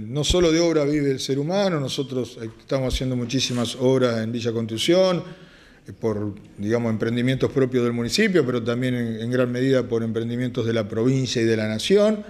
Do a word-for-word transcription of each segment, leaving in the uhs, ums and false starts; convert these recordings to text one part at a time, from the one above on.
No solo de obra vive el ser humano, nosotros estamos haciendo muchísimas obras en Villa Constitución, por, digamos, emprendimientos propios del municipio, pero también en, en gran medida por emprendimientos de la provincia y de la nación.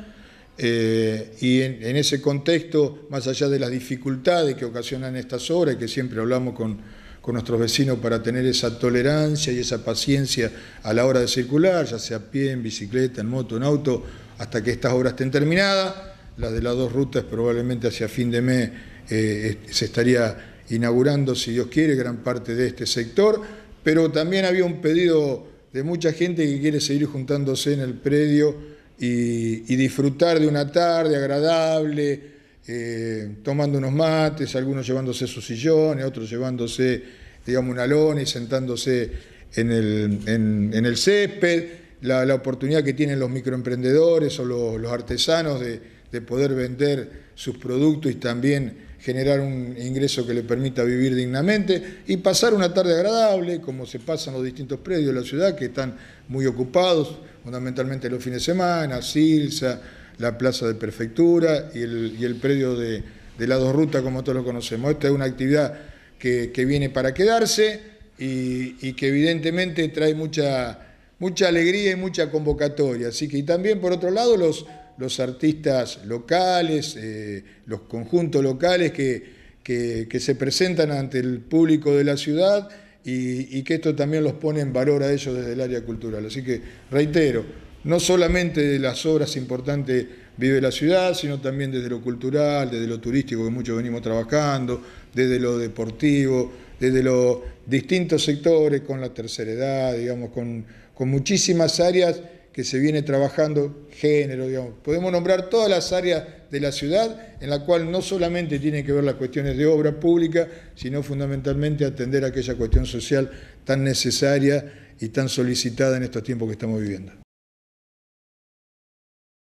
Eh, y en, en ese contexto, más allá de las dificultades que ocasionan estas obras, y que siempre hablamos con, con nuestros vecinos para tener esa tolerancia y esa paciencia a la hora de circular, ya sea a pie, en bicicleta, en moto, en auto, hasta que estas obras estén terminadas. Las de las dos rutas probablemente hacia fin de mes eh, se estaría inaugurando, si Dios quiere, gran parte de este sector, pero también había un pedido de mucha gente que quiere seguir juntándose en el predio y, y disfrutar de una tarde agradable, eh, tomando unos mates, algunos llevándose sus sillones, otros llevándose, digamos, una lona y sentándose en el, en, en el césped, la, la oportunidad que tienen los microemprendedores o los, los artesanos de de poder vender sus productos y también generar un ingreso que le permita vivir dignamente y pasar una tarde agradable, como se pasa en los distintos predios de la ciudad, que están muy ocupados, fundamentalmente los fines de semana, Silsa, la Plaza de Prefectura y el, y el predio de, de la Dos Rutas, como todos lo conocemos. Esta es una actividad que, que viene para quedarse y, y que evidentemente trae mucha, mucha alegría y mucha convocatoria. Así que, y también, por otro lado, los los artistas locales, eh, los conjuntos locales que, que, que se presentan ante el público de la ciudad y, y que esto también los pone en valor a ellos desde el área cultural. Así que, reitero, no solamente de las obras importantes vive la ciudad, sino también desde lo cultural, desde lo turístico que muchos venimos trabajando, desde lo deportivo, desde los distintos sectores, con la tercera edad, digamos, con, con muchísimas áreas que se viene trabajando, género, digamos. Podemos nombrar todas las áreas de la ciudad en la cual no solamente tienen que ver las cuestiones de obra pública, sino fundamentalmente atender a aquella cuestión social tan necesaria y tan solicitada en estos tiempos que estamos viviendo.